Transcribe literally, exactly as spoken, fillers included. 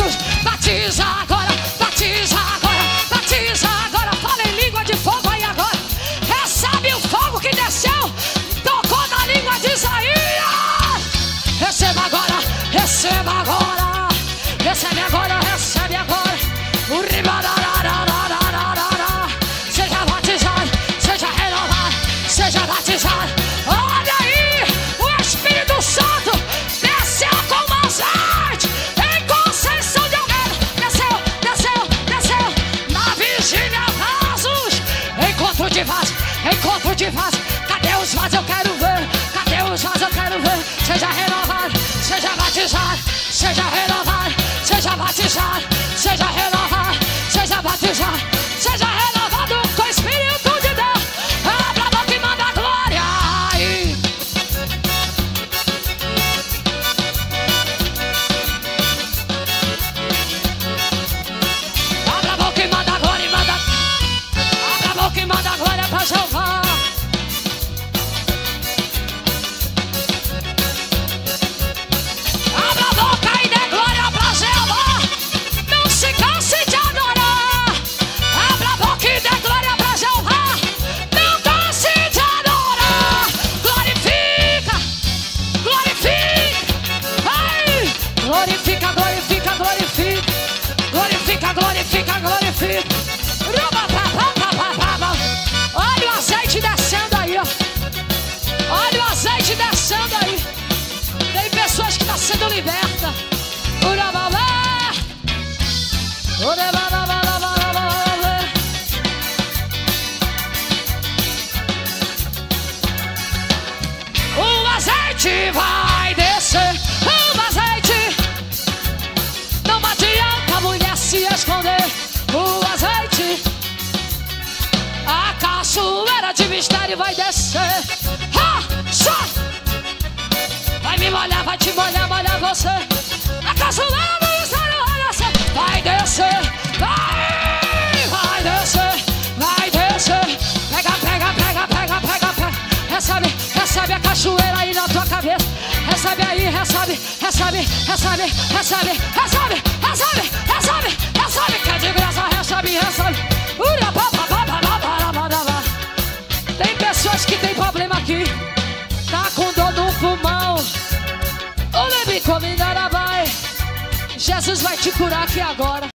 Jesus. Batiza agora, batiza agora, batiza agora. Fala em língua de fogo aí agora. Recebe o fogo que desceu, tocou na língua de Isaías. Receba agora, receba agora. Recebe agora, recebe agora. O ribararararararara. Seja batizado, seja renovado, seja batizado. Olha aí, o Espírito Santo desceu com azeite em Conceição de Almeida. Desceu, desceu, desceu. Na Virgínia Vasos. Encontro de vaso, encontro de vaso. Cadê os vasos? Eu quero ver. Cadê os vasos? Eu quero ver. Seja renovado, seja batizado, seja renovado, seja batizado, seja renovado, seja batizado, seja renovado com o Espírito de Deus. Abra a boca e manda glória. Aí. Abra a boca e manda glória e manda. Abra a boca e manda glória para Jeová. Abra a boca e dê glória para Jeová. Não se canse de adorar. Abra a boca e dê glória para Jeová. Não canse de adorar. Glorifica, glorifica. Ai, glorifica, glorifica, glorifica. Glorifica, glorifica, glorifica. Ruba, pá, pá, pá, pá, pá, pá. Olha o azeite descendo aí, ó. Olha o azeite descendo aí. Tem pessoas que estão sendo libertas. Urababá. Urababá. O azeite vai descer. O azeite. Não adianta a mulher se esconder. O azeite. A caçoeira de mistério vai descer. Ha! Só! Vai me molhar, vai te molhar, molhar você. A caçoeira do mistério vai descer. Vai descer, vai, vai descer, vai descer. Pega, pega, pega, pega, pega, pega. Recebe, recebe a cachoeira aí na tua cabeça. Recebe aí, recebe, recebe, recebe, recebe, recebe, recebe, recebe, recebe. Que é de graça, recebe, recebe. Ura, pa, pa, pa, pa, pa, pa, pa, pa. Tem pessoas que tem problema aqui. Tá com dor no pulmão. O Levi vai. Jesus vai te curar aqui agora.